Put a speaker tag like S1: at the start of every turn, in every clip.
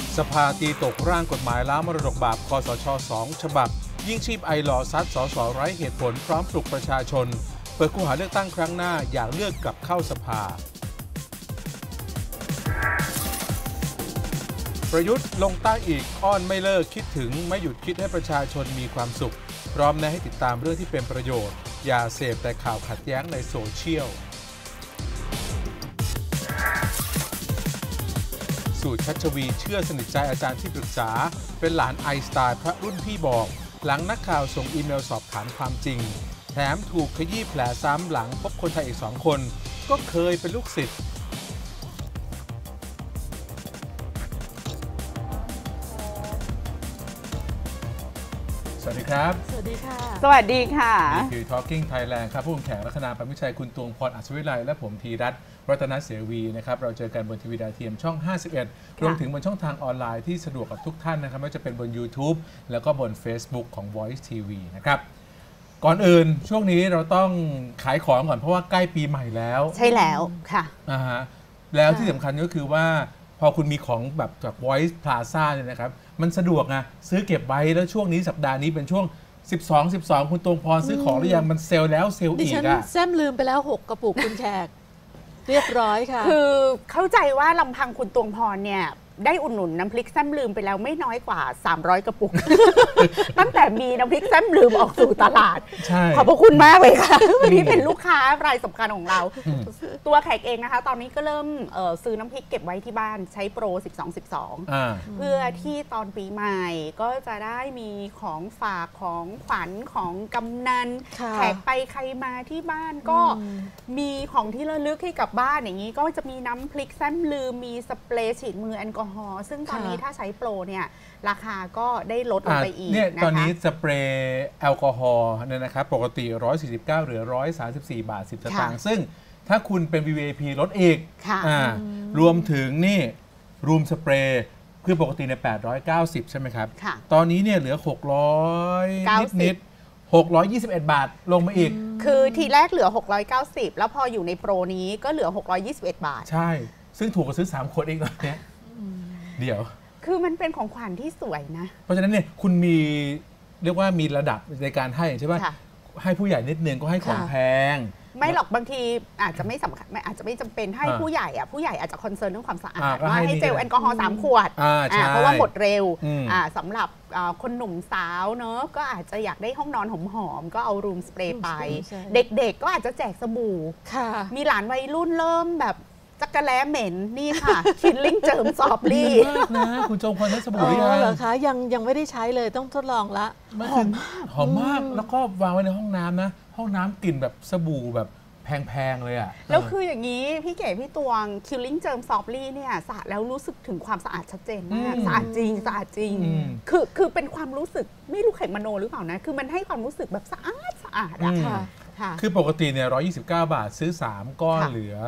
S1: สภาตีตกร่างกฎหมายล้างมรดกบาปคสช2 ฉบับยิ่งชีพไอหล่อซัดสสไร้เหตุผลพร้อมปลุกประชาชนเปิดคูหาเลือกตั้งครั้งหน้าอยากเลือกกลับเข้าสภาประยุทธ์ลงใต้อีกอ้อนไม่เลิกคิดถึงไม่หยุดคิดให้ประชาชนมีความสุขพร้อมแนะให้ติดตามเรื่องที่เป็นประโยชน์อย่าเสพแต่ข่าวขัดแย้งในโซเชียลสู่ชัชวีเชื่อสนิทใจอาจารย์ที่ปรึกษาเป็นหลานไอน์สไตน์พระรุ่นพี่บอกหลังนักข่าวส่งอีเมลสอบถามความจริงแถมถูกขยี้แผลซ้ำหลังพบคนไทยอีก2 คนก็เคยเป็นลูกศิษย์สวัสดีครับ
S2: สวัสดีค่ะ
S3: สวัสดีค่ะ
S1: นี่คือ Talking Thailand ครับผู้กำกับแขกลัคนาปมิชัยคุณตวงพรอัศวิไลและผมธีรัตน์รัตนเสวีนะครับเราเจอกันบนทีวีดาวเทียมช่อง 51 รวมถึงบนช่องทางออนไลน์ที่สะดวกกับทุกท่านนะครับไม่ว่าจะเป็นบน YouTube แล้วก็บน Facebook ของ Voice TV นะครับก่อนอื่นช่วงนี้เราต้องขายของก่อนเพราะว่าใกล้ปีใหม่แล้ว
S3: ใช่แล้วค่ะ
S1: แล้วที่สำคัญก็คือว่าพอคุณมีของแบบจาก Voice Plaza เนี่ยนะครับมันสะดวกไงซื้อเก็บไว้แล้วช่วงนี้สัปดาห์นี้เป็นช่วง12 คุณตวงพรซื้อของหรือยังมันเซลล์แล้วเซลล์อีก
S2: ดิฉันแซมลืมไปแล้ว6 กระปุกคุณแขกเรียบร้อยค่ะ
S3: คือเข้าใจว่าลำพังคุณตวงพรเนี่ยได้อุดหนุนน้ำพริกแซมลืมไปแล้วไม่น้อยกว่า300 กระปุก ตั้งแต่มีน้ำพริกแซมลืมออกสู่ตลาดขอบพระคุณมากเลยค่ะวันนี้เป็นลูกค้ารายสำคัญของเราตัวแขกเองนะคะตอนนี้ก็เริ่มซื้อน้ำพริกเก็บไว้ที่บ้านใช้โปร 12 เพื่อที่ตอนปีใหม่ก็จะได้มีของฝากของขวัญของกำนันแขกไปใครมาที่บ้านก็มีของที่ระลึกให้กับบ้านอย่างนี้ก็จะมีน้ำพริกแซมลืมมีสเปรย์ฉีดมือแอลกอฮอล์ซึ่งตอนนี้ถ้าใช้โปรเนี่ยราคาก็ได้ลดลงไปอีก
S1: นะคะตอนนี้สเปรย์แอลกอฮอล์เนี่ยนะครับปกติ149เหลือ134 บาท 10 สตางค์ซึ่งถ้าคุณเป็น VIP ลดอีกรวมถึงนี่รูมสเปรย์คือปกติใน890ใช่ไหมครับตอนนี้เนี่ยเหลือ600นิด621 บาทลงมาอีก
S3: คือทีแรกเหลือ690แล้วพออยู่ในโปรนี้ก็เหลือ621 บาท
S1: ใช่ซึ่งถูกกว่าซื้อ3 คนอีกตอนนี้เดี๋ยว
S3: คือมันเป็นของขวัญที่สวยนะ
S1: เพราะฉะนั้นเนี่ยคุณมีเรียกว่ามีระดับในการให้ใช่ไหมให้ผู้ใหญ่นิดนึงก็ให้ของแพง
S3: ไม่หรอกบางทีอาจจะไม่สำคัญอาจจะไม่จำเป็นให้ผู้ใหญ่ผู้ใหญ่อาจจะคอนเซิร์นเรื่องความสะอาดว่าให้เจลแอลกอฮอล์3 ขวดเพราะว่าหมดเร็วสำหรับคนหนุ่มสาวเนอะก็อาจจะอยากได้ห้องนอนหอมๆก็เอารูมสเปรย์ไปเด็กๆก็อาจจะแจกสบู่มีหลานวัยรุ่นเริ่มแบบจักรแล้เหม็นนี่ค่ะคิลลิ่งเจิมซอฟลี่
S1: นะคุณจงพรใช้สบู่หรือยัง
S2: เหรอคะยังไม่ได้ใช้เลยต้องทดลองละ
S1: หอมมากแล้วก็วางไว้ในห้องน้ำนะห้องน้ำกลิ่นแบบสบู่แบบแพงๆเลยอ่ะ
S3: แล้วคืออย่างนี้พี่เก๋พี่ตวงคิลลิ่งเจิมซอฟลี่เนี่ยสะอาดแล้วรู้สึกถึงความสะอาดชัดเจนมากสะอาดจริงสะอาดจริงคือเป็นความรู้สึกไม่รู้ไขมโนหรือเปล่านะคือมันให้ความรู้สึกแบบสะอาดอะ
S1: คือปกติเนี่ย129 บาทซื้อ3 ก้อนเหลือ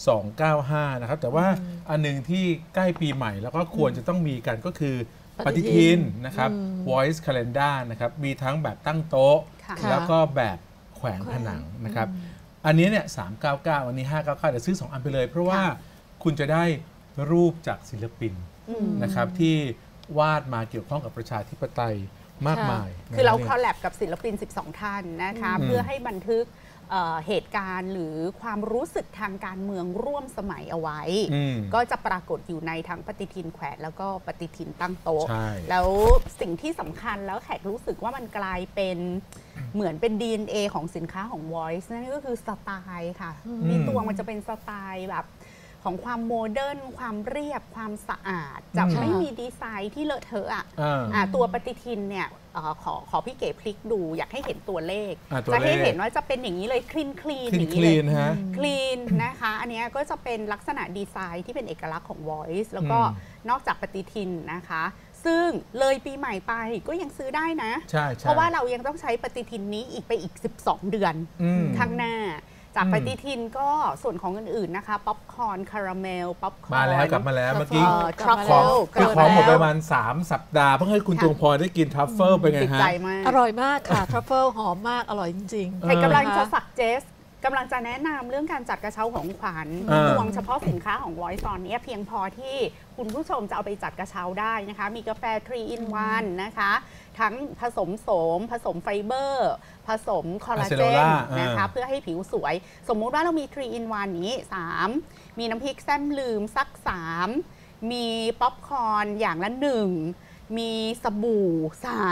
S1: 295นะครับแต่ว่าอันนึงที่ใกล้ปีใหม่แล้วก็ควรจะต้องมีกันก็คือปฏิทินนะครับ Voice Calendar นะครับมีทั้งแบบตั้งโต๊ะแล้วก็แบบแขวนผนังนะครับอันนี้เนี่ย399อันนี้599แต่ซื้อ2 อันไปเลยเพราะว่าคุณจะได้รูปจากศิลปินนะครับที่วาดมาเกี่ยวข้องกับประชาธิปไตยมากมาย
S3: คือเราคอลแลบกับศิลปิน12 ท่านนะคะเพื่อให้บันทึกเหตุการณ์หรือความรู้สึกทางการเมืองร่วมสมัยเอาไว้ก็จะปรากฏอยู่ในทั้งปฏิทินแขวนแล้วก็ปฏิทินตั้งโต๊ะแล้วสิ่งที่สำคัญแล้วแขกรู้สึกว่ามันกลายเป็นเหมือนเป็น DNA ของสินค้าของ Voice นั่นก็คือสไตล์ค่ะมีตัวมันจะเป็นสไตล์แบบของความโมเดิร์นความเรียบความสะอาดจะไม่มีดีไซน์ที่เลอะเทอะตัวปฏิทินเนี่ยขอพี่เก๋พลิกดูอยากให้เห็นตัวเลขจะให้เห็นว่าจะเป็นอย่างนี้เลยคลีนอย่างนี้เลยคลีนนะคะอันนี้ก็จะเป็นลักษณะดีไซน์ที่เป็นเอกลักษณ์ของ Voice แล้วก็นอกจากปฏิทินนะคะซึ่งเลยปีใหม่ไปก็ยังซื้อได้นะเพราะว่าเรายังต้องใช้ปฏิทินนี้อีกไปอีก12 เดือนข้างหน้าจากปฏิทินก็ส่วนของอื่นๆนะคะป๊อปคอร์นคาราเมลป๊อปคอร์น
S1: มาแล้วกลับมาแล้วเมื่อกี้
S3: ทรัฟเฟิล
S1: คือของหมดประมาณ3 สัปดาห์เพิ่งให้คุณตวงพรได้กินทรัฟเฟิลเป็นไงฮะ
S2: อร่อยมากค่ะทรัฟเฟิลหอมมากอร่อยจริง
S3: ๆใครกำลังจะสักเจสกำลังจะแนะนำเรื่องการจัดกระเช้าของขวัญรวมเฉพาะสินค้าของ Voice ตอนนี้เพียงพอที่คุณผู้ชมจะเอาไปจัดกระเช้าได้นะคะมีกาแฟ 3 in 1 นะคะทั้งผสมโสมผสมไฟเบอร์ผสมคอลลาเจนนะคะเพื่อให้ผิวสวยสมมุติว่าเรามี 3 in 1 นี้3มีน้ำพริกแซมลืมสัก3มีป๊อปคอร์นอย่างละ1มีสบู่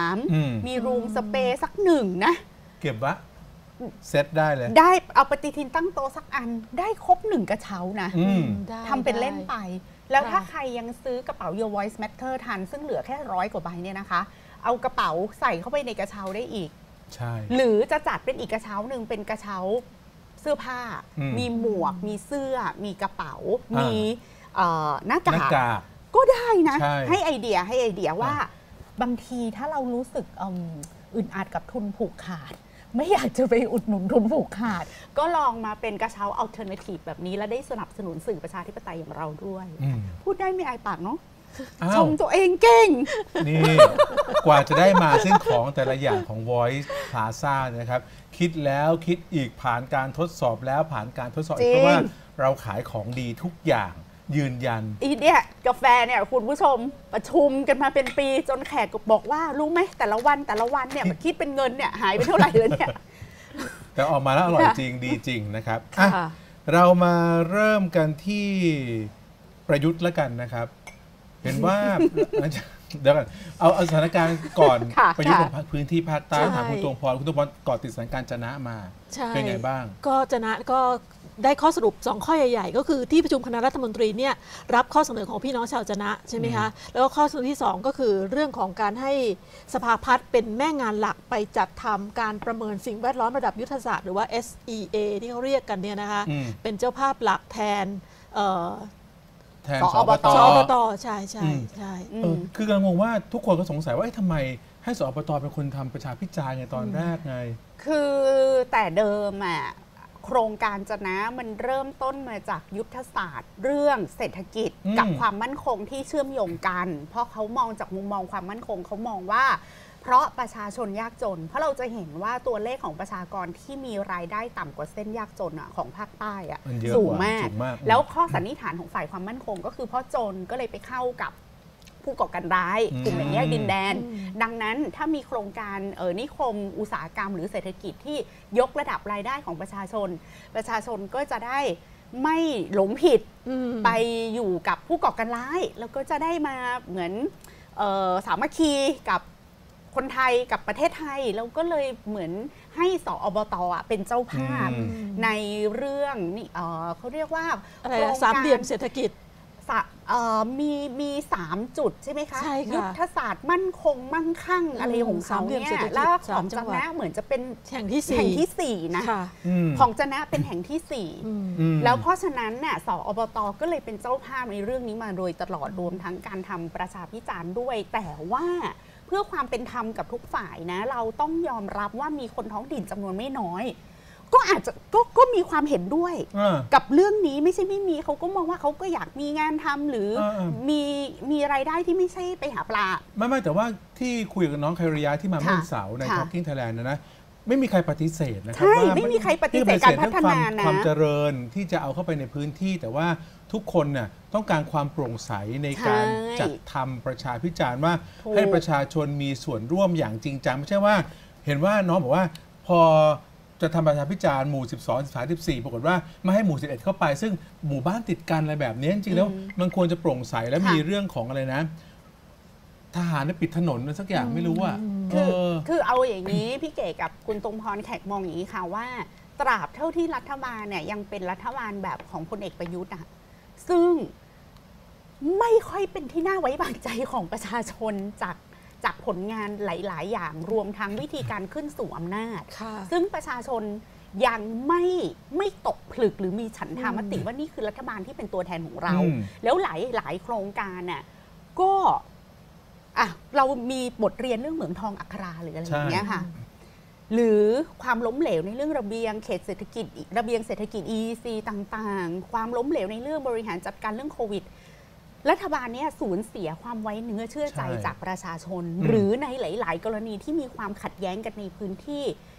S3: 3มีรูมสเปรย์สัก1นะ
S1: เก็บวะเซตได้เลย
S3: ได้เอาปฏิทินตั้งโต๊ะสักอันได้ครบ1กระเช้านะทำเป็นเล่นไปแล้วถ้าใครยังซื้อกระเป๋า Your Voice Matter ทันซึ่งเหลือแค่100 กว่าใบเนี่ยนะคะเอากระเป๋าใส่เข้าไปในกระเช้าได้อีก
S1: ใช่
S3: หรือจะจัดเป็นอีกกระเช้าหนึ่งเป็นกระเช้าเสื้อผ้ามีหมวกมีเสื้อมีกระเป๋ามีหน้ากากก็ได้นะให้ไอเดียว่าบางทีถ้าเรารู้สึกอึดอัดกับทุนผูกขาดไม่อยากจะไปอุดหนุนทุนผูกขาดก็ลองมาเป็นกระเช้าอัลเทอร์เนทีฟแบบนี้แล้วได้สนับสนุนสื่อประชาธิปไตยอย่างเราด้วยพูดได้ไม่อายปากเนาะชมตัวเองเก่ง
S1: นี่กว่าจะได้มาซึ่งของแต่ละอย่างของ Voice Plaza นะครับคิดแล้วคิดอีกผ่านการทดสอบแล้วผ่านการทดสอบเพราะว่าเราขายของดีทุกอย่างยืนยัน
S3: อีเนี่ยกาแฟเนี่ยคุณผู้ชมประชุมกันมาเป็นปีจนแขกบอกว่ารู้ไหมแต่ละวันเนี่ยมันคิดเป็นเงินเนี่ยหายไปเท่าไหร่แล้วเนี่ย
S1: แต่ออกมาแล้วอร่อยจริงดีจริงนะครับเรามาเริ่มกันที่ประยุทธ์แล้วกันนะครับเห็นว่าเดี๋ยวกันเอาสถานการณ์ก่อนประยุทธ์ของพื้นที่ภาคใต้ถามคุณตวงพรก่อติดสถานการณ์จะนะมาเป็นไงบ้าง
S2: ก็จะนะก็ได้ข้อสรุป2ข้อใหญ่ๆก็คือที่ประชุมคณะรัฐมนตรีเนี่ยรับข้อเสนอของพี่น้องชาวจะนะใช่ไหมคะแล้วก็ข้อเสนอที่2ก็คือเรื่องของการให้สภาพัฒน์เป็นแม่งานหลักไปจัดทำการประเมินสิ่งแวดล้อมระดับยุทธศาสตร์หรือว่า SEA ที่เขาเรียกกันเนี่ยนะคะเป็นเจ้าภาพหลักแทน
S1: สอบต.
S2: ใช่ใช่ใช่
S1: คือกำลังงงว่าทุกคนก็สงสัยว่าทำไมให้สอบต.เป็นคนทำประชาพิจารณ์ไงตอนแรกไง
S3: คือแต่เดิมอ่ะโครงการจะนะมันเริ่มต้นมาจากยุทธศาสตร์เรื่องเศรษฐกิจกับความมั่นคงที่เชื่อมโยงกันเพราะเขามองจากมุมมองความมั่นคงเขามองว่าเพราะประชาชนยากจนเพราะเราจะเห็นว่าตัวเลขของประชากรที่มีรายได้ต่ำกว่าเส้นยากจนของภาคใต้สูงมากแล้วข้อสันนิษฐานของฝ่ายความมั่นคงก็คือเพราะจนก็เลยไปเข้ากับผู้ก่อการร้ายกลุ่มแบ่งแยกดินแดนดังนั้นถ้ามีโครงการนิคมอุตสาหกรรมหรือเศรษฐกิจที่ยกระดับรายได้ของประชาชนก็จะได้ไม่หลงผิดไปอยู่กับผู้ก่อการร้ายแล้วก็จะได้มาเหมือนสามัคคีกับคนไทยกับประเทศไทยแล้วก็เลยเหมือนให้สอบต.เป็นเจ้าภาพในเรื่องนี่เขาเรียกว่า
S2: อะไรสามเหลี่ยมเศรษฐกิจ
S3: มี3 จุดใช่ไหมคะยุทธศาสตร์มั่นคงมั่งคั่งอะไรของเขาเนี่ยแล้วของจะนะเหมือนจะเป็น
S2: แห่งที่4
S3: นะของจะนะเป็นแห่งที่4แล้วเพราะฉะนั้นเนี่ยสอบต.ก็เลยเป็นเจ้าภาพในเรื่องนี้มาโดยตลอดรวมทั้งการทำประชาพิจารณ์ด้วยแต่ว่าเพื่อความเป็นธรรมกับทุกฝ่ายนะเราต้องยอมรับว่ามีคนท้องถิ่นจำนวนไม่น้อยก็อาจจะก็มีความเห็นด้วยกับเรื่องนี้ไม่ใช่ไม่มีเขาก็มองว่าเขาก็อยากมีงานทำหรือมีรายได้ที่ไม่ใช่ไปหาปลา
S1: ไม่แต่ว่าที่คุยกับน้องไคริยาที่มาเมื่อเสาร์ใน Talking Thailand นะไม่มีใครปฏิเสธนะครับ
S3: ว่าไม่มีใครปฏิเสธการพัฒนานะ
S1: ความเจริญที่จะเอาเข้าไปในพื้นที่แต่ว่าทุกคนเนี่ยต้องการความโปร่งใสในการจัดทำประชาพิจารณ์ว่าให้ประชาชนมีส่วนร่วมอย่างจริงจังไม่ใช่ว่าเห็นว่าน้องบอกว่าพอจะทำประชาพิจารณ์หมู่12 13 14ปรากฏว่าไม่ให้หมู่11เข้าไปซึ่งหมู่บ้านติดกันอะไรแบบนี้จริงๆแล้วมันควรจะโปร่งใสและมีเรื่องของอะไรนะทหารปิดถนนสักอย่างไม่รู้อ่ะ
S3: คือเอาอย่างนี้พี่เก๋กับคุณตรงพรแขกมองอย่างนี้ค่ะว่าตราบเท่าที่รัฐบาลเนี่ยยังเป็นรัฐบาลแบบของพลเอกประยุทธ์ซึ่งไม่ค่อยเป็นที่น่าไว้วางใจของประชาชนจากผลงานหลายๆอย่างรวมทั้งวิธีการขึ้นสู่อำนาจซึ่งประชาชนยังไม่ตกผลึกหรือมีฉันทามติว่านี่คือรัฐบาลที่เป็นตัวแทนของเราแล้วหลายโครงการน่ะก็เรามีบทเรียนเรื่องเหมืองทองอัคราหรืออะไรอย่างเงี้ยค่ะหรือความล้มเหลวในเรื่องระเบียงเขตเศรษฐกิจระเบียงเศรษฐกิจ EEC ต่างๆความล้มเหลวในเรื่องบริหารจัดการเรื่องโควิดรัฐบาลเนี่ยสูญเสียความไว้เนื้อเชื่อใจจากประชาชนหรือในหลายๆกรณีที่มีความขัดแย้งกันในพื้นที่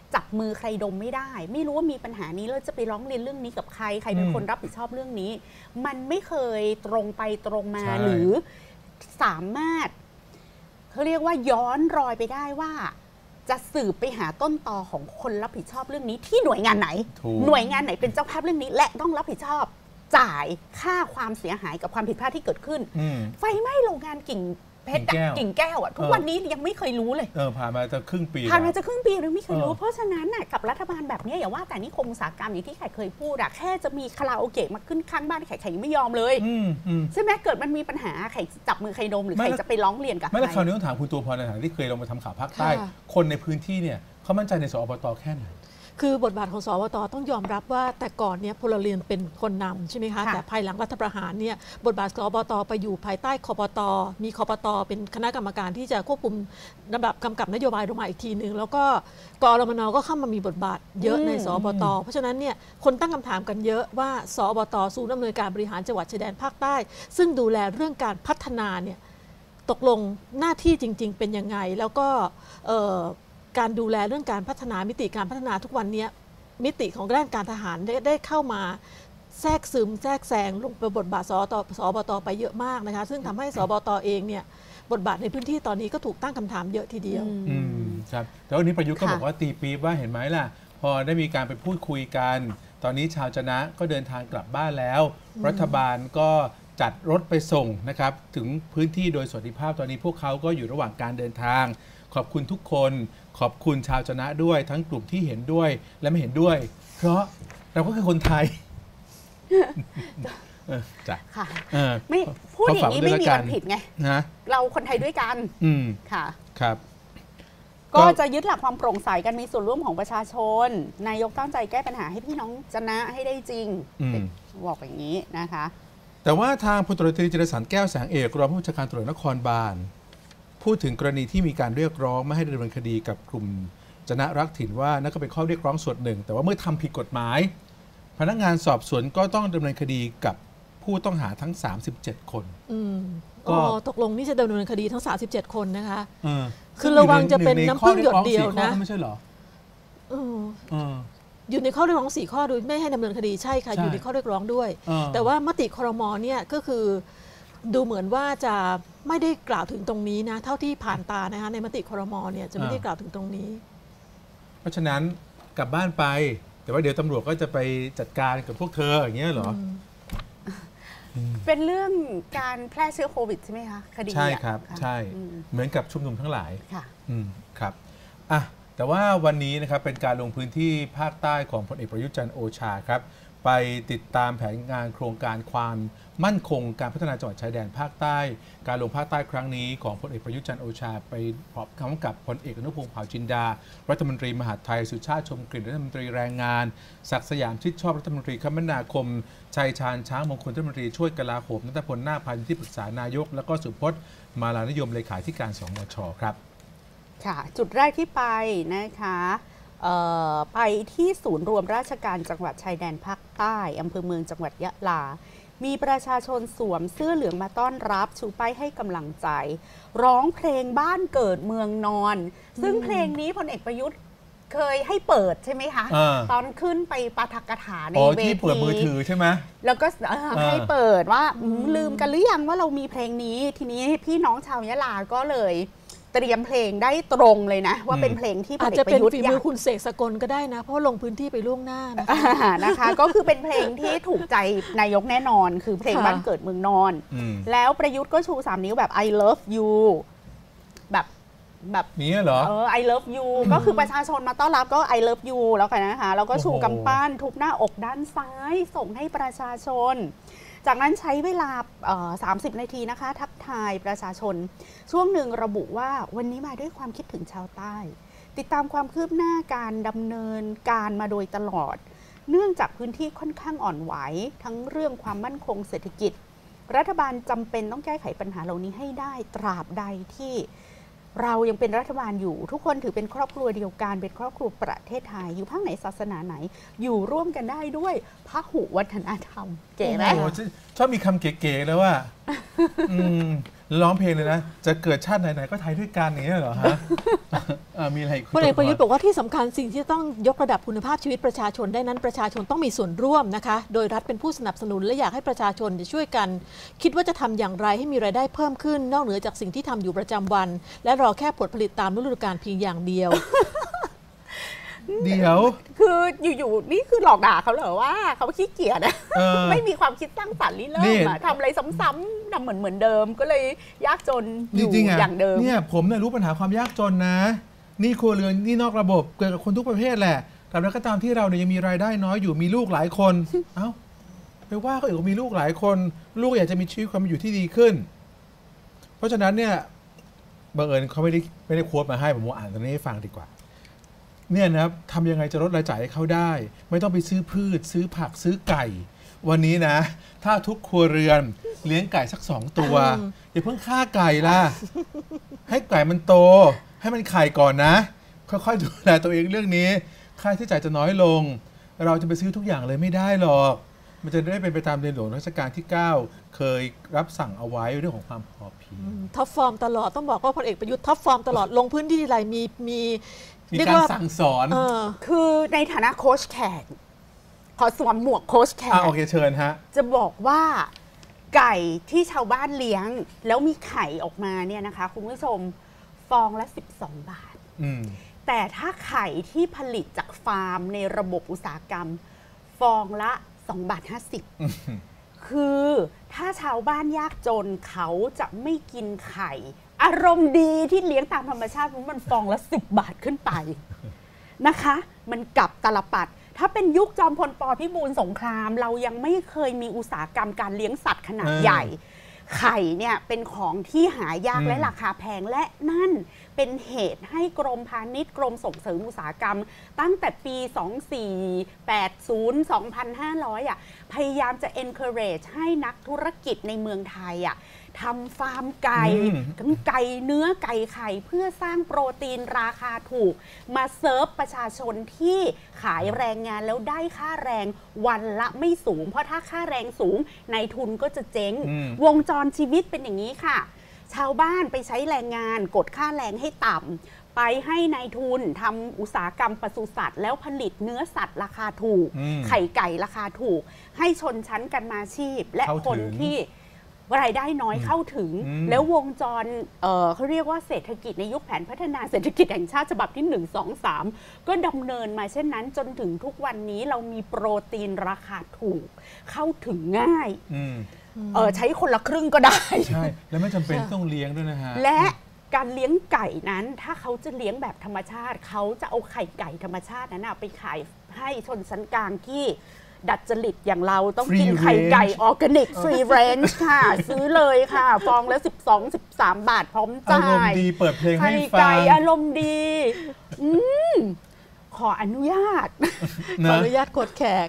S3: จับมือใครดมไม่ได้ ไม่รู้ว่ามีปัญหานี้แล้วจะไปร้องเรียนเรื่องนี้กับใครเป็นคนรับผิดชอบเรื่องนี้ มันไม่เคยตรงไปตรงมาหรือสามารถเขาเรียกว่าย้อนรอยไปได้ว่าจะสืบไปหาต้นตอของคนรับผิดชอบเรื่องนี้ที่หน่วยงานไหนหน่วยงานไหนเป็นเจ้าภาพเรื่องนี้และต้องรับผิดชอบจ่ายค่าความเสียหายกับความผิดพลาดที่เกิดขึ้นไฟไหม้โรงงานกิ่งเพชรกิ่งแก้วทุกวันนี้ยังไม่เคยรู้เลย
S1: ผ่านมาจะครึ่งปี
S3: ยังไม่เคยรู้เพราะฉะนั้นน่ะกับรัฐบาลแบบนี้อย่าว่าแต่นิคมอุตสาหกรรมอย่างที่แขกเคยพูดอะแค่จะมีคาราโอเกะมาขึ้นข้างบ้านแขกยังไม่ยอมเลยใช่ไหมเกิดมันมีปัญหาใครจับมือใครดมหรือใครจะไปร้องเรียนกับใคร
S1: ไม่แล้วคราวนี้ต้องถามคุณตัวพรในฐานะที่เคยลงมาทำข่าวภาคใต้คนในพื้นที่เนี่ยเขามั่นใจในสอบต.แค่ไหน
S2: คือบทบาทของสอบต.ต้องยอมรับว่าแต่ก่อนเนี่ยพลเรือนเป็นคนนำใช่ไหมคะแต่ภายหลังรัฐประหารเนี่ยบทบาทสอบต.ไปอยู่ภายใต้คปต.มีคปต.เป็นคณะกรรมการที่จะควบคุมระดับกำกับนโยบายลงมาอีกทีหนึ่งแล้วก็กรมน.ก็เข้ามามีบทบาทเยอะในสอบต.เพราะฉะนั้นเนี่ยคนตั้งคำถามกันเยอะว่าสอบต.ศูนย์อำนวยการบริหารจังหวัดชายแดนภาคใต้ซึ่งดูแลเรื่องการพัฒนาเนี่ยตกลงหน้าที่จริงๆเป็นยังไงแล้วก็การดูแลเรื่องการพัฒนามิติการพัฒนาทุกวันนี้มิติของด้านการทหารได้เข้ามาแทรกซึมแทรกแซงลงไปบทบาทสบต.ไปเยอะมากนะคะซึ่งทำให้สบต.เองเนี่ยบทบาทในพื้นที่ตอนนี้ก็ถูกตั้งคำถามเยอะทีเดียว
S1: ครับแต่วันนี้ประยุทธ์ก็บอกว่าตีปี๊บว่าเห็นไหมล่ะพอได้มีการไปพูดคุยกันตอนนี้ชาวจะนะก็เดินทางกลับบ้านแล้วรัฐบาลก็จัดรถไปส่งนะครับถึงพื้นที่โดยสวัสดิภาพตอนนี้พวกเขาก็อยู่ระหว่างการเดินทางขอบคุณทุกคนขอบคุณชาวจะนะด้วยทั้งกลุ่มที่เห็นด้วยและไม่เห็นด้วยเพราะเราก็คือคนไทย
S3: จ้ะค่ะไม่พูดอย่างนี้ไม่มีวันผิดไงนะเราคนไทยด้วยกันค่ะ
S1: ครับ
S3: ก็จะยึดหลักความโปร่งใสกันมีส่วนร่วมของประชาชนนายกตั้งใจแก้ปัญหาให้พี่น้องจะนะให้ได้จริงบอกอย่างนี้นะคะ
S1: แต่ว่าทางพลตำรวจตรีจิรสันต์แก้วแสงเอกรองผู้บัญชาการตำรวจนครบาลพูดถึงกรณีที่มีการเรียกร้องไม่ให้ดำเนินคดีกับกลุ่มจะนะรักถิ่นว่านั่นก็เป็นข้อเรียกร้องส่วนหนึ่งแต่ว่าเมื่อทำผิดกฎหมายพนักงานสอบสวนก็ต้องดำเนินคดีกับผู้ต้องหาทั้ง37คน
S2: ก็ตกลงนี่จะดำเนินคดีทั้ง37คนนะคะคือระวังจะเป็นน้ำพึ่งหยดเดียวนะ
S1: ไม่ใช่เหรอ
S2: อยู่ในข้อเรียกร้อง4ข้อโดยไม่ให้ดำเนินคดีใช่ค่ะอยู่ในข้อเรียกร้องด้วยแต่ว่ามติครม.เนี่ยก็คือดูเหมือนว่าจะไม่ได้กล่าวถึงตรงนี้นะเท่าที่ผ่านตานะคะในมติครม.เนี่ยจะไม่ได้กล่าวถึงตรงนี้
S1: เพราะฉะนั้นกลับบ้านไปแต่ว่าเดี๋ยวตำรวจก็จะไปจัดการกับพวกเธออย่างเงี้ยเหรอ
S3: เป็นเรื่องการแพร่เชื้อโควิดใช่ไหมคะคดี
S1: ใช่ครับใช่เหมือนกับชุมนุมทั้งหลายค่ะครับแต่ว่าวันนี้นะครับเป็นการลงพื้นที่ภาคใต้ของพลเอกประยุทธ์จันทร์โอชาครับไปติดตามแผนงานโครงการความมั่นคงการพัฒนาจังหวัดชายแดนภาคใต้การลงภาคใต้ครั้งนี้ของพลเอกประยุทธ์จันทร์โอชาไปพร้อมกับพลเอกอนุพงษ์เผ่าจินดารัฐมนตรีมหาดไทยสุชาติชมกลิ่นรัฐมนตรีแรงงานศักดิ์สยามชิดชอบรัฐมนตรีคมนาคมชัยชาญช้างมงคลรัฐมนตรีช่วยกลาโหมณัฐพลนาคพันธ์ที่ปรึกษานายกแล้วก็สุพจน์มาลานยมเลขาธิการสมช.ครับ
S3: ค่ะจุดแรกที่ไปนะคะไปที่ศูนย์รวมราชการจังหวัดชายแดนภาคใต้อำเภอเมืองจังหวัดยะลามีประชาชนสวมเสื้อเหลืองมาต้อนรับชูป้ายให้กำลังใจร้องเพลงบ้านเกิดเมืองนอนซึ่งเพลงนี้พลเอกประยุทธ์เคยให้เปิดใช่ไหมคะตอนขึ้นไปปาฐกถาในเวที
S1: ที่เปิดมือถือใช่ไหม
S3: แล้วก็ให้เปิดว่าลืมกันหรือยังว่าเรามีเพลงนี้ทีนี้พี่น้องชาวยะลาก็เลยเตรียมเพลงได้ตรงเลยนะว่าเป็นเพลงที่พลเอกประยุทธ์
S2: อาจจะเป็นฝีมือคุณเสกสกลก็ได้นะเพราะลงพื้นที่ไปล่วงหน้า
S3: นะคะก็คือเป็นเพลงที่ถูกใจนายกแน่นอนคือเพลงบ้านเกิดเมืองนอนแล้วประยุทธ์ก็ชู3 นิ้วแบบ I love you แบบ
S1: นี้เหรอ
S3: I love you ก็คือประชาชนมาต้อนรับก็ I love you แล้วกันนะคะแล้วก็ชูกำปั้นทุบหน้าอกด้านซ้ายส่งให้ประชาชนจากนั้นใช้เวลา30 นาทีนะคะทักทายประชาชนช่วงหนึ่งระบุว่าวันนี้มาด้วยความคิดถึงชาวใต้ติดตามความคืบหน้าการดำเนินการมาโดยตลอดเนื่องจากพื้นที่ค่อนข้างอ่อนไหวทั้งเรื่องความมั่นคงเศรษฐกิจรัฐบาลจำเป็นต้องแก้ไขปัญหาเหล่านี้ให้ได้ตราบใดที่เรายังเป็นรัฐบาลอยู่ทุกคนถือเป็นครอบครัวเดียวกันเป็นครอบครัวประเทศไทยอยู่ภาคไหนศาสนาไหนอยู่ร่วมกันได้ด้วยพหุวัฒนธรรมเก๋ไหม
S1: ชอบมีคำเก๋ๆแล้วว่าร้องเพลงเลยนะจะเกิดชาติไหนๆก็ไทยด้วยกันอย่างนี้เหรอฮะ มีอะไร
S2: พลเอกประยุทธ์บอกว่าที่สำคัญสิ่งที่ต้องยกระดับคุณภาพชีวิตประชาชนได้นั้นประชาชนต้องมีส่วนร่วมนะคะโดยรัฐเป็นผู้สนับสนุนและอยากให้ประชาชนช่วยกันคิดว่าจะทำอย่างไรให้มีรายได้เพิ่มขึ้นนอกเหนือจากสิ่งที่ทำอยู่ประจำวัน และรอแค่ผลผลิตตามฤดูกาลเพียงอย่างเดียว
S1: เดี๋ยว
S3: คืออยู่ๆนี่คือหลอกด่าเขาเหรอว่าเขาขี้เกียจไม่มีความคิดสร้างสรรค์ริเริ่มทำอะไรซ้ำๆทำเหมือนเดิมก็เลยยากจนอยู่อย่างเดิม
S1: เนี่ยผมเนี่ยรู้ปัญหาความยากจนนะนี่ครัวเรือนนี่นอกระบบเกิดกับคนทุกประเภทแหละแต่แล้วก็ตามที่เราเนี่ยยังมีรายได้น้อยอยู่มีลูกหลายคน เอ้าไปว่าเขาอีกว่ามีลูกหลายคนลูกอยากจะมีชีวิตความเป็นอยู่ที่ดีขึ้นเพราะฉะนั้นเนี่ยบังเอิญเขาไม่ได้โค้ดมาให้ผมอ่านตรงนี้ให้ฟังดีกว่าเนี่ยนะครับทำยังไงจะลดรายจ่ายให้เขาได้ไม่ต้องไปซื้อพืชซื้อผักซื้อไก่วันนี้นะถ้าทุกครัวเรือนเลี้ยงไก่สัก2 ตัวอย่าเพิ่งฆ่าไก่ล่ะให้ไก่มันโตให้มันไข่ก่อนนะค่อยๆดูแลตัวเองเรื่องนี้ค่าใช้จ่ายจะน้อยลงเราจะไปซื้อทุกอย่างเลยไม่ได้หรอกมันจะได้เป็นไปตามในหลวงรัชกาลที่ 9เคยรับสั่งเอาไว้เรื่องของความพอเพียง
S2: ท็อปฟอร์มตลอดต้องบอกว่าพลเอกประยุทธ์ท็อปฟอร์มตลอดลงพื้นที่อะไรมี
S1: การสั่งสอน
S3: คือในฐานะโค้ชแขกขอสวมหมวกโค้ชแขก
S1: โอเคเชิญฮะ
S3: จะบอกว่าไก่ที่ชาวบ้านเลี้ยงแล้วมีไข่ออกมาเนี่ยนะคะคุณผู้ชมฟองละ12 บาทแต่ถ้าไข่ที่ผลิตจากฟาร์มในระบบอุตสาหกรรมฟองละ2.50 บาทคือถ้าชาวบ้านยากจนเขาจะไม่กินไข่อารมณ์ดีที่เลี้ยงตามธรรมชาติมันฟองละ10 บาทขึ้นไปนะคะมันกลับตลปัดถ้าเป็นยุคจอมพลป.พิบูลสงครามเรายังไม่เคยมีอุตสาหกรรมการเลี้ยงสัตว์ขนาดใหญ่ไข่เนี่ยเป็นของที่หายากและราคาแพงและนั่นเป็นเหตุให้กรมพาณิชย์กรมส่งเสริมอุตสาหกรรมตั้งแต่ปี 2480 2500 พยายามจะ encourage ให้นักธุรกิจในเมืองไทยทำฟาร์มไก่ทั้งไก่เนื้อไก่ไข่เพื่อสร้างโปรตีนราคาถูกมาเซิร์ฟประชาชนที่ขายแรงงานแล้วได้ค่าแรงวันละไม่สูงเพราะถ้าค่าแรงสูงนายทุนก็จะเจ๊งวงจรชีวิตเป็นอย่างนี้ค่ะชาวบ้านไปใช้แรงงานกดค่าแรงให้ต่ำไปให้นายทุนทำอุตสาหกรรมปศุสัตว์แล้วผลิตเนื้อสัตว์ราคาถูกไข่ไก่ราคาถูกให้ชนชั้นกันมาชีพและคนที่รายได้น้อยเข้าถึงแล้ววงจรเขาเรียกว่าเศรษฐกิจในยุคแผนพัฒนาเศรษฐกิจแห่งชาติฉบับที่1 2 3ก็ดำเนินมาเช่นนั้นจนถึงทุกวันนี้เรามีโปรตีนราคาถูกเข้าถึงง่ายใช้คนละครึ่งก็ได้
S1: ใช่แล้วไม่จำเป็นต้องเลี้ยงด้วยนะฮะ
S3: และการเลี้ยงไก่นั้นถ้าเขาจะเลี้ยงแบบธรรมชาติเขาจะเอาไข่ไก่ธรรมชาตินั้นไปขายให้ชนชั้นกลางที่ดัดจริตอย่างเราต้องกินไข่ไก่ออร์แกนิกฟรีเรนจ์ค่ะซื้อเลยค่ะฟองละ12-13 บาทพร้อมจ่าย
S1: อารมณ์ดีเปิดเพลงให้ฟัง
S3: ไข่ไก่อารมณ์ดีขออนุญาต
S2: กดแขก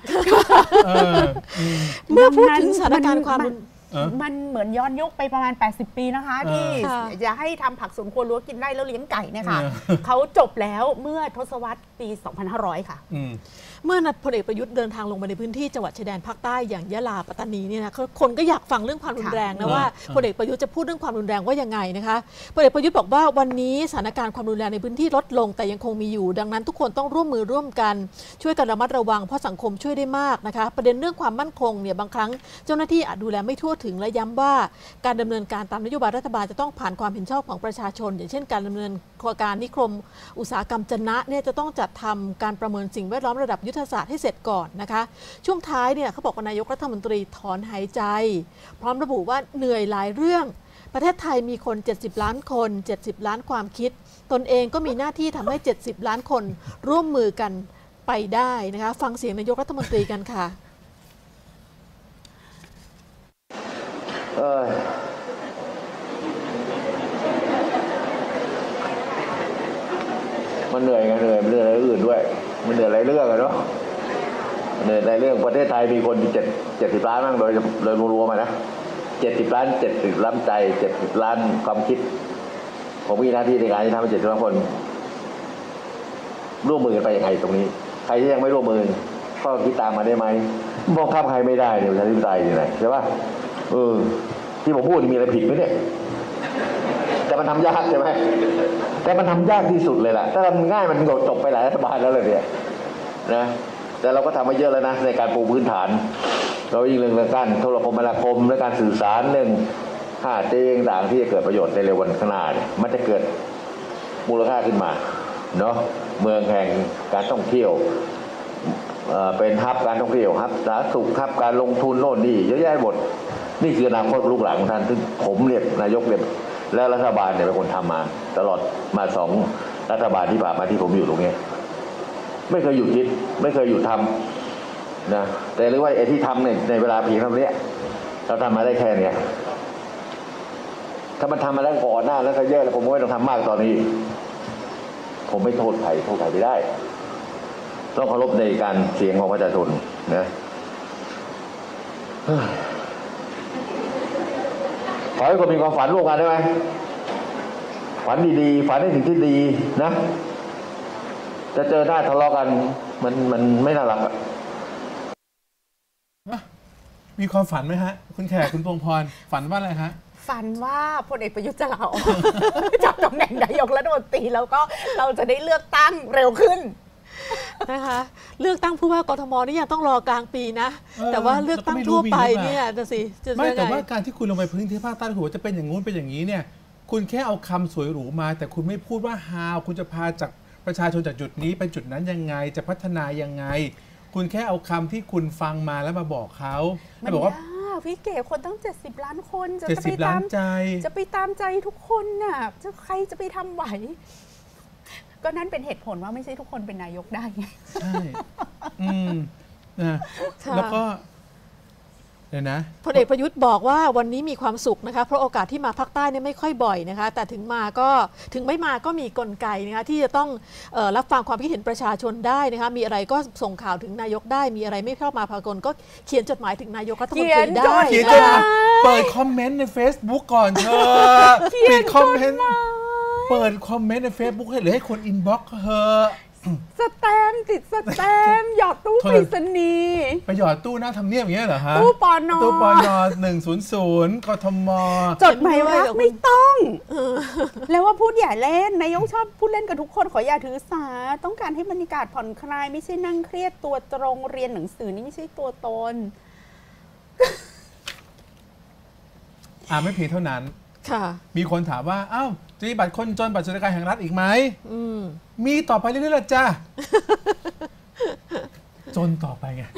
S2: เมื่อพูดถึงสถานการณ์ความ
S3: มันเหมือนย้อนยุคไปประมาณ80 ปีนะคะที่จะให้ทำผักสวนครัวรั้วกินได้แล้วเลี้ยงไก่เนี่ยค่ะเขาจบแล้วเมื่อทศวรรษปี 2500 ค่ะ
S2: เมื่อพลเอกประยุทธ์เดินทางลงไปในพื้นที่จังหวัดชายแดนภาคใต้อย่างยะลาปัตตานีเนี่ยนะคนก็อยากฟังเรื่องความรุนแรงนะว่าพลเอกประยุทธ์จะพูดเรื่องความรุนแรงว่ายังไงนะคะพลเอกประยุทธ์บอกว่าวันนี้สถานการณ์ความรุนแรงในพื้นที่ลดลงแต่ยังคงมีอยู่ดังนั้นทุกคนต้องร่วมมือร่วมกันช่วยกันระมัดระวังเพราะสังคมช่วยได้มากนะคะประเด็นเรื่องความมั่นคงเนี่ยบางครั้งเจ้าหน้าที่อาจดูแลไม่ทั่วถึงและย้ำว่าการดำเนินการตามนโยบายรัฐบาลจะต้องผ่านความเห็นชอบของประชาชนอย่างเช่นการดำเนินการนิคมอุตสาหกรรมจะนะเนี่ยจะต้องจัดทำการประเมินสิ่งแวดล้อมระดับยุทธศาสตร์ให้เสร็จก่อนนะคะช่วงท้ายเนี่ยเขาบอกว่านายกรัฐมนตรีถอนหายใจพร้อมระบุว่าเหนื่อยหลายเรื่องประเทศไทยมีคน70 ล้านคน70 ล้านความคิดตนเองก็มีหน้าที่ทำให้70 ล้านคนร่วมมือกันไปได้นะคะฟังเสียงนายกรัฐมนตรีกันค่ะ
S4: มันเหนื่อยไงเหนื่อยอะไรอื่นด้วยมันเหนื่อยหลายเรื่องเนาะเหนื่อยในเรื่องประเทศไทยมีคน70 ล้านบ้างโดยรวมๆนะ70 ล้าน70 ล้านใจ70 ล้านความคิดผมมีหน้าที่ในการที่ทำให้70 ล้านคนร่วมมือกันไปยังไงตรงนี้ใครที่ยังไม่ร่วมมือก็คิดตามมาได้ไหมมองข้ามใครไม่ได้เนี่ยประชาธิปไตยนี่แหละใช่ป่ะที่ผมพูดมีอะไรผิดไหมเนี่ยมันทำยากใช่ไหมแต่มันทำยากที่สุดเลยแหละถ้าทำง่ายมันจบไปหลายรัฐบาลแล้วเลยเนี่ยนะแต่เราก็ทำมาเยอะแล้วนะในการปูพื้นฐานเรายิ่งเรื่องการโทรคมนาคมและการสื่อสารเรื่อง5Gต่างๆที่จะเกิดประโยชน์ในเร็ววันข้างหน้าเนี่ยมันจะเกิดมูลค่าขึ้นมาเนาะเมืองแห่งการท่องเที่ยวเป็นฮับการท่องเที่ยวฮับสาธารณสุขฮับการลงทุนโน่นนี่เยอะแยะหมดนี่คืออนาคตลูกหลานของท่านซึ่งผมเรียกนายกเรียกและรัฐบาลเนี่ยเป็นคนทำมาตลอดมา2 รัฐบาลที่ผ่านมาที่ผมอยู่ตรงนี้ไม่เคยหยุดคิดไม่เคยหยุดทำนะแต่หรือว่าไอ้ที่ทำในเวลาเพียงเท่านี้เราทำมาได้แค่เนี้ยถ้ามันทำมาแล้วก่อนหน้าแล้วก็เยอะแล้วผมไม่ต้องทำมากตอนนี้ผมไม่โทษใครไม่ได้ต้องเคารพในการเสียงของประชาชนนะขอให้คนมีความฝันร่วมกันได้ไหมฝันดีๆฝันในสิ่งที่ดีนะจะเจอหน้าทะเลาะกันมันไม่น่ารัก
S1: มีความฝันไหมฮะคุณแขกคุณพงษ์พรฝันว่าอะไรฮะ
S3: ฝันว่าพลเอกประยุทธ์จะลาออกจากตำแหน่งนายกรัฐมนตรีแล้วก็เราจะได้เลือกตั้งเร็วขึ้น
S2: นะคะเลือกตั้งผู้ว่ากทมนี่ยังต้องรอกลางปีนะแต่ว่าเลือกตั้งทั่วไปเนี่ยจะสิ
S1: ไม่แต่ว่าการที่คุณลงไปพื้นที่ภาคใต้หัวจะเป็นอย่างงู้นเป็นอย่างนี้เนี่ยคุณแค่เอาคำสวยหรูมาแต่คุณไม่พูดว่า how คุณจะพาจากประชาชนจากจุดนี้ไปจุดนั้นยังไงจะพัฒนายังไงคุณแค่เอาคำที่คุณฟังมาแล้วมาบอกเขา
S3: ไม่บอกว่าพี่เก๋คนตั้ง70 ล้านคน
S1: จะไปตาม
S3: ใจทุกคนน่ะใครจะไปทำไหวก็นั่นเป็นเหตุผลว่าไม่ใช่ทุกคนเป็นนายกได้ไง
S1: ใช่นะแล้วก็เดี๋ยวนะ
S2: พลเอกประยุทธ์บอกว่าวันนี้มีความสุขนะคะเพราะโอกาสที่มาภาคใต้เนี่ยไม่ค่อยบ่อยนะคะแต่ถึงไม่มาก็มีกลไกนะคะที่จะต้องรับฟังความคิดเห็นประชาชนได้นะคะมีอะไรก็ส่งข่าวถึงนายกได้มีอะไรไม่เข้ามาพากลก็เขียนจดหมายถึงนายกรัฐมนตรีได้
S1: เปิดคอมเมนต์ใน Facebook ก่อนเธอปิดคอมเมนต์เปิดคอมเมนต์ใน Facebook หรือให้คนอินบ็อกซ์เธอ
S3: สแตมติดสแตมหยอดตู้ไปรษณีย์
S1: ไปหยอดตู้หน้าทำเนียบอย่างเงี้ยเหรอฮะ
S3: ตู้ปน
S1: 100กทม
S3: จดหมายรักไม่ต้องแล้วว่าพูดอย่าเล่นนายกชอบพูดเล่นกับทุกคนขออย่าถือสาต้องการให้บรรยากาศผ่อนคลายไม่ใช่นั่งเครียดตัวตรงเรียนหนังสือนี่ไม่ใช่ตัวตน
S1: ไม่เพียงเท่านั้นมีคนถามว่าอ้าวจะมีบัตรคนจนบัตรสวัสดิการแห่งรัฐอีกไหมมีต่อไปเรื่อยๆล่ะจ้าจนต่อไปไง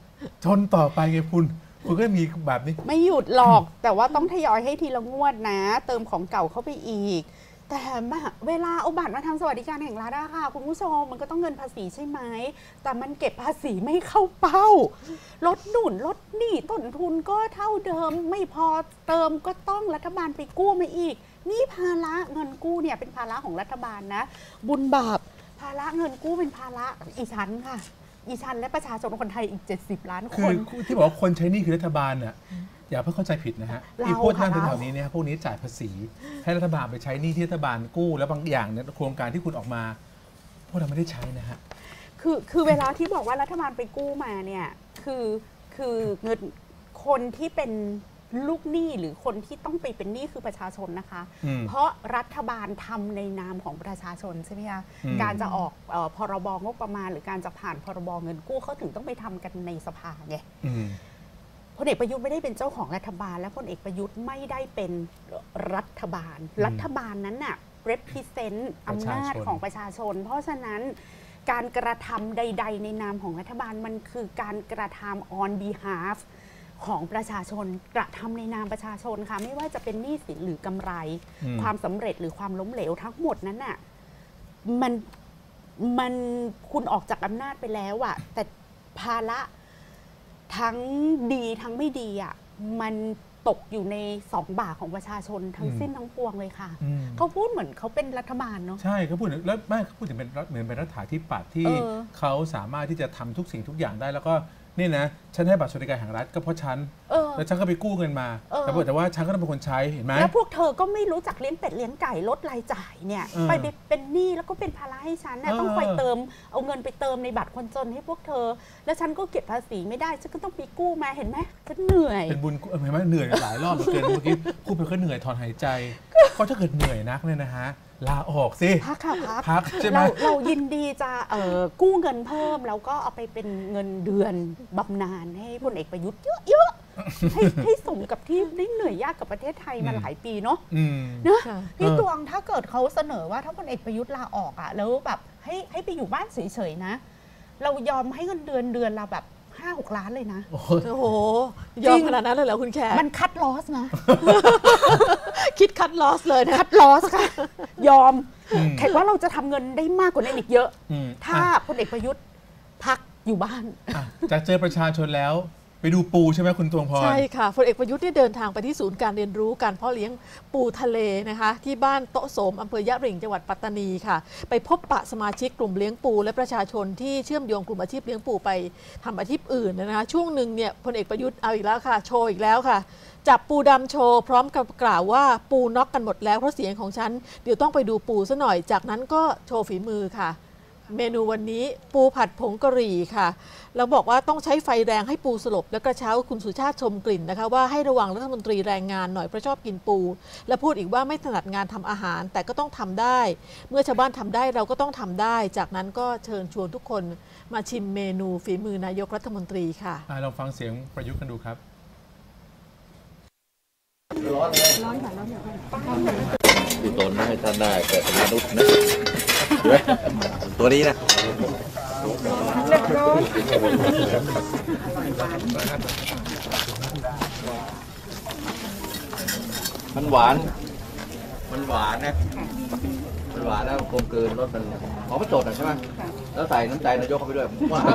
S1: คุณก็มีแบบนี้
S3: ไม่หยุดหรอกแต่ว่าต้องทยอยให้ทีละงวดนะเติมของเก่าเข้าไปอีกแต่เวลาเอาบัตรมาทำสวัสดิการแห่งรัฐอะค่ะคุณผู้ชมมันก็ต้องเงินภาษีใช่ไหมแต่มันเก็บภาษีไม่เข้าเป้าลดหนุนลดหนี้ต้นทุนก็เท่าเดิมไม่พอเติมก็ต้องรัฐบาลไปกู้มาอีกนี่ภาระเงินกู้เนี่ยเป็นภาระของรัฐบาลนะบุญบาปภาระเงินกู้เป็นภาระอีฉันค่ะอีฉันและประชาชนคนไทยอีก70 ล้านคน
S1: คือที่บอกว่าคนใช้หนี้คือรัฐบาลน่ะอย่าเพิ่งเข้าใจผิดนะฮะที่พูดนั่นแถวนี้เนี่ยพวกนี้จ่ายภาษีให้รัฐบาลไปใช้หนี้ที่รัฐบาลกู้แล้วบางอย่างเนี่ยโครงการที่คุณออกมาพวกเราไม่ได้ใช้นะฮะ
S3: คือเวลาที่บอกว่ารัฐบาลไปกู้มาเนี่ยคือเงินคนที่เป็นลูกหนี้หรือคนที่ต้องไปเป็นหนี้คือประชาชนนะคะเพราะรัฐบาลทำในนามของประชาชนใช่ไหมคะการจะออกพรบงบประมาณหรือการจะผ่านพรบเงินกู้เขาถึงต้องไปทำกันในสภาไงพลเอกประยุทธ์ไม่ได้เป็นเจ้าของรัฐบาลและพลเอกประยุทธ์ไม่ได้เป็นรัฐบาลนั้นน่ะ represent อำนาจของประชาชนเพราะฉะนั้นการกระทำใดๆในนามของรัฐบาลมันคือการกระทำ on behalf ของประชาชนกระทำในนามประชาชนค่ะไม่ว่าจะเป็นหนี้สินหรือกำไรความสำเร็จหรือความล้มเหลวทั้งหมดนั้นน่ะมันคุณออกจากอำนาจไปแล้วอะแต่ภาระทั้งดีทั้งไม่ดีอ่ะมันตกอยู่ใน2 บ่าของประชาชนทั้งสิ้นทั้งปวงเลยค่ะเขาพูดเหมือนเขาเป็นรัฐบาลเนาะ
S1: ใช่เขาพูดแล้วไม่เขาพูดถึงเป็นเหมือนเป็นรัฐาธิปัตย์ที่เขาสามารถที่จะทำทุกสิ่งทุกอย่างได้แล้วก็นี่นะฉันให้บัตรสวัสดิการแห่งรัฐก็เพราะฉันแล้วฉันก็ไปกู้เงินมาแต่ว่าฉันก็ต้องเป็นคนใช้เห็นไหม
S3: แล้วพวกเธอก็ไม่รู้จักเลี้ยงเป็ดเลี้ยงไก่ลดรายจ่ายเนี่ยไปเป็นหนี้แล้วก็เป็นภาระให้ฉันนะต้องคอยเติมเอาเงินไปเติมในบัตรคนจนให้พวกเธอแล้วฉันก็เก็บภาษีไม่ได้ฉันก็ต้องไปกู้มาเห็นไหมฉันเหนื่อย
S1: เป็นบุญเห็นไหมเหนื่อยหลายรอบเกินเมื่อกี้พูดไปก็เหนื่อยถอนหายใจก็ถ้าเกิดเหนื่อยนักเนี่ยนะฮะลาออกสิ
S3: พักค่ะ
S1: พักใช่ไหม
S3: เรายินดีจะกู้เงินเพิ่มแล้วก็เอาไปเป็นเงินเดือนบำนาญให้พลเอกประยุทธ์เยอะๆให้สมกับที่ได้เหนื่อยยากกับประเทศไทยมาหลายปีเนาะนะพี่ตวงถ้าเกิดเขาเสนอว่าถ้าพลเอกประยุทธ์ลาออกอ่ะแล้วแบบให้ไปอยู่บ้านเฉยๆนะเรายอมให้เงินเดือนเราแบบ5-6 ล้านเลยนะ
S2: โอ้โหยอมขนาดนั้นเลยเหรอคุณแขก
S3: มันคัดลอสนะ
S2: คิดคัดลอสเลยนะ
S3: คัดลอสค่ะยอมแขกว่าเราจะทำเงินได้มากกว่านั้นอีกเยอะถ้าพลเอกประยุทธ์พักอยู่บ้าน
S1: จากเจอประชาชนแล้วไปดูปูใช่ไหมคุณตวงพร
S2: ใช่ค่ะพลเอกประยุทธ์ได้เดินทางไปที่ศูนย์การเรียนรู้การเพาะเลี้ยงปูทะเลนะคะที่บ้านโต๊ะโสมอำเภอยะหริ่งจังหวัดปัตตานีค่ะไปพบปะสมาชิกกลุ่มเลี้ยงปูและประชาชนที่เชื่อมโยงกลุ่มอาชีพเลี้ยงปูไปทำอาชีพอื่นนะคะช่วงหนึ่งเนี่ยพลเอกประยุทธ์เอาอีกแล้วค่ะโชว์อีกแล้วค่ะจับปูดำโชว์พร้อมกับกล่าวว่าปูน็อกกันหมดแล้วเพราะเสียงของฉันเดี๋ยวต้องไปดูปูซะหน่อยจากนั้นก็โชว์ฝีมือค่ะเมนูวันนี้ปูผัดผงกะหรี่ค่ะแล้วบอกว่าต้องใช้ไฟแรงให้ปูสลบและกระเช้าคุณสุชาติชมกลิ่นนะคะว่าให้ระวังรัฐมนตรีแรงงานหน่อยเพราะชอบกินปูและพูดอีกว่าไม่ถนัดงานทำอาหารแต่ก็ต้องทำได้เมื่อชาวบ้านทำได้เราก็ต้องทำได้จากนั้นก็เชิญชวนทุกคนมาชิมเมนูฝีมือนายกรัฐมนตรีค่ะ
S1: เราฟังเสียงประยุทธ์กันดูครับ
S4: ร้อนค่ะร้อนที่ตนให้ท่านได้แต่เป็นมนุษย์นะใช่ไหมตัวนี้นะมันหวานนะมันหวานแล้วกลมกลืนรสมันหอมประจดใช่ไหมแล้วใส่น้ำใจนายกเข้าไปด้วย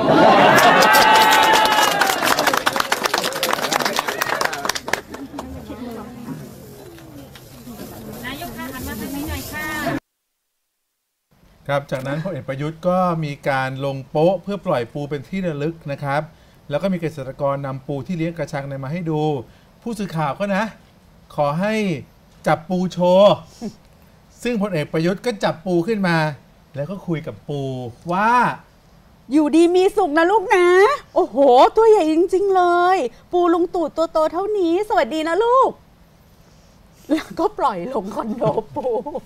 S1: ครับจากนั้นพลเอกประยุทธ์ก็มีการลงโป๊ะเพื่อปล่อยปูเป็นที่ระลึกนะครับแล้วก็มีเกษตรกรนำปูที่เลี้ยงกระชังมาให้ดูผู้สื่อข่าวก็นะขอให้จับปูโชว์ซึ่งพลเอกประยุทธ์ก็จับปูขึ้นมาแล้วก็คุยกับปูว่า
S3: อยู่ดีมีสุขนะลูกนะโอ้โหตัวใหญ่จริงๆเลยปูลุงตู่ตัวโตเท่านี้สวัสดีนะลูกแล้วก็ปล่อยลงคอนโดปู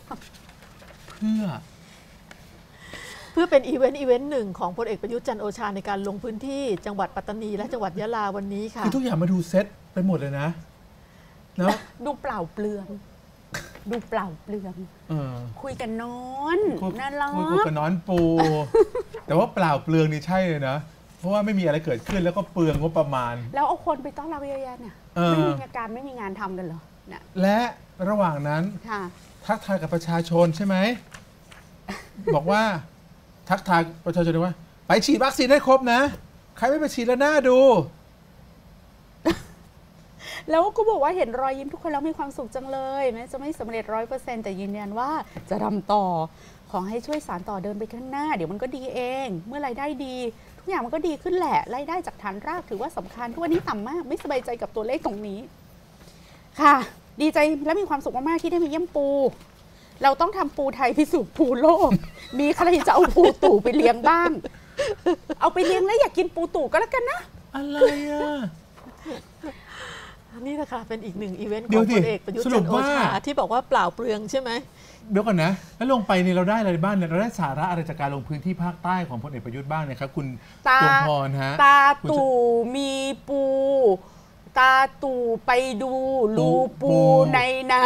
S2: เพื่อเป็นอีเวนต์หนึ่งของพลเอกประยุทธ์จันทร์โอชาในการลงพื้นที่จังหวัดปัตตานีและจังหวัดยะลาวันนี้ค่ะ
S1: คือทุกอย่างมาดูเซ็ตไปหมดเลยนะแล้ว
S3: ดูเปล่าเปลืองคุยกันนอนน่ารัก
S1: คุยกันนอนปูแต่ว่าเปล่าเปลืองนี่ใช่เลยนะเพราะว่าไม่มีอะไรเกิดขึ้นแล้วก็เปลืองงบประมาณ
S3: แล้วเอาคนไปต้อนรับเยอะแยะเนี่ยไม่มีการไม่มีงานทำกันเหรอ
S1: และระหว่างนั้นทักทายกับประชาชนใช่ไหมบอกว่าทักทายประชาชนว่าไปฉีดวัคซีนให้ครบนะใครไม่ไปฉีดแล้วน่าดู
S3: แล้วก็บอกว่าเห็นรอยยิ้มทุกคนแล้วมีความสุขจังเลยแม้จะไม่สำเร็จ100%แต่ยืนยันว่าจะทำต่อขอให้ช่วยสานต่อเดินไปข้างหน้าเดี๋ยวมันก็ดีเองเมื่อรายได้ดีทุกอย่างมันก็ดีขึ้นแหละรายได้จากฐานรากถือว่าสำคัญทุกวันนี้ต่ำมากไม่สบายใจกับตัวเลขตรงนี้ค่ะดีใจและมีความสุขมากๆที่ได้มาเยี่ยมปูเราต้องทำปูไทยพิสูจน์ปูโลกมีใครจะเอาปูตู่ไปเลี้ยงบ้างเอาไปเลี้ยงแล้วอยากกินปูตู่ก็แล้วกันนะ
S1: อะไรอ่ะ
S2: นี่นะคะเป็นอีกหนึ่งอีเวนต์ของพลเอกประยุทธ์จันทร์โอชาที่บอกว่าเปล่าเปลืองใช่ไหม
S1: เดี๋ยวก่อนนะแล้วลงไปนี่เราได้อะไรบ้างเนี่ยเราได้สาระอะไรจากการลงพื้นที่ภาคใต้ของพลเอกประยุทธ์บ้างเนี่ยครับคุณตวงพรฮะ
S3: ตาตู่มีปูตาตู่ไปดูรูปูในนา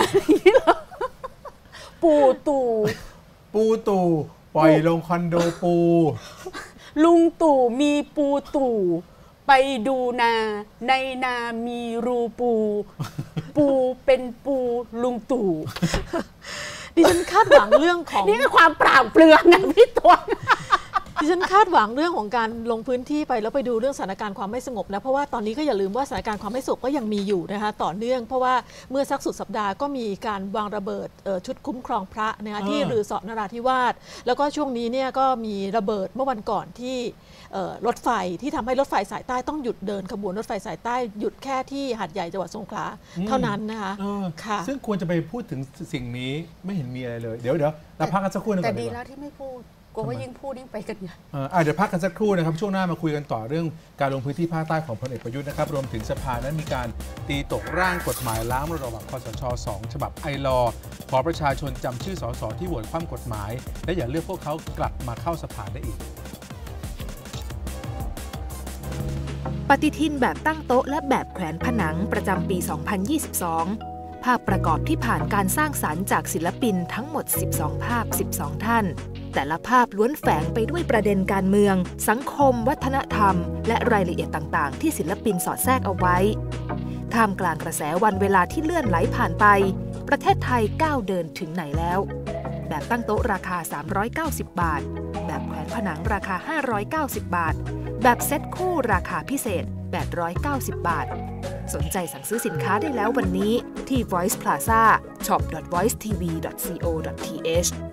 S3: ปู
S1: ตู่ปล่อยลงคอนโดปู
S3: ลุงตู่มีปูตู่ไปดูนาในนามีรูปูเป็นปูลุงตู่
S2: ดิฉันคาดหวังเรื่องของ
S3: นี่คือความเปล่าเปลืองนะพี่ตัว
S2: ดิฉันคาดหวังเรื่องของการลงพื้นที่ไปแล้วไปดูเรื่องสถานการณ์ความไม่สงบนะเพราะว่าตอนนี้ก็อย่าลืมว่าสถานการณ์ความไม่สงบก็ยังมีอยู่นะคะต่อเนื่องเพราะว่าเมื่อสักสุดสัปดาห์ก็มีการวางระเบิดชุดคุ้มครองพระนะคะที่รือสอนราธิวาสแล้วก็ช่วงนี้เนี่ยก็มีระเบิดเมื่อวันก่อนที่รถไฟที่ทำให้รถไฟสายใต้ต้องหยุดเดินขบวนรถไฟสายใต้หยุดแค่ที่หาดใหญ่จังหวัดสงขลาเท่านั้นนะคะ
S1: ค่ะซึ่งควรจะไปพูดถึงสิ่งนี้ไม่เห็นมีอะไรเลยเดี๋ยวเราพักกันสักครู่นึงก่อน
S3: แต่ดีแล้วที่ไม่พูดกลัวว่ายิ่งพูดยิ่งไปกันใหญ่
S1: เดี๋ยวพักกันสักครู่นะครับช่วงหน้ามาคุยกันต่อเรื่องการลงพื้นที่ภาคใต้ของพลเอกประยุทธ์นะครับรวมถึงสภานั้นมีการตีตกร่างกฎหมายล้างมรดกคสช2ฉบับไอลอขอประชาชนจำชื่อสสที่โหวตคว่ำกฎหมายและอย่าเลือกพวกเขากลับมาเข้าสภาได้อีก
S5: ปฏิทินแบบตั้งโต๊ะและแบบแขวนผนังประจำปี 2022 ภาพประกอบที่ผ่านการสร้างสรรค์จากศิลปินทั้งหมด 12 ภาพ 12 ท่านแต่ละภาพล้วนแฝงไปด้วยประเด็นการเมืองสังคมวัฒนธรรมและรายละเอียดต่างๆที่ศิลปินสอดแทรกเอาไว้ท่ามกลางกระแสวันเวลาที่เลื่อนไหลผ่านไปประเทศไทยก้าวเดินถึงไหนแล้วแบบตั้งโต๊ะราคา390 บาทแบบแขวนผนังราคา590 บาทแบบเซ็ตคู่ราคาพิเศษ890 บาทสนใจสั่งซื้อสินค้าได้แล้ววันนี้ที่ Voice Plaza shop.voicetv.co.th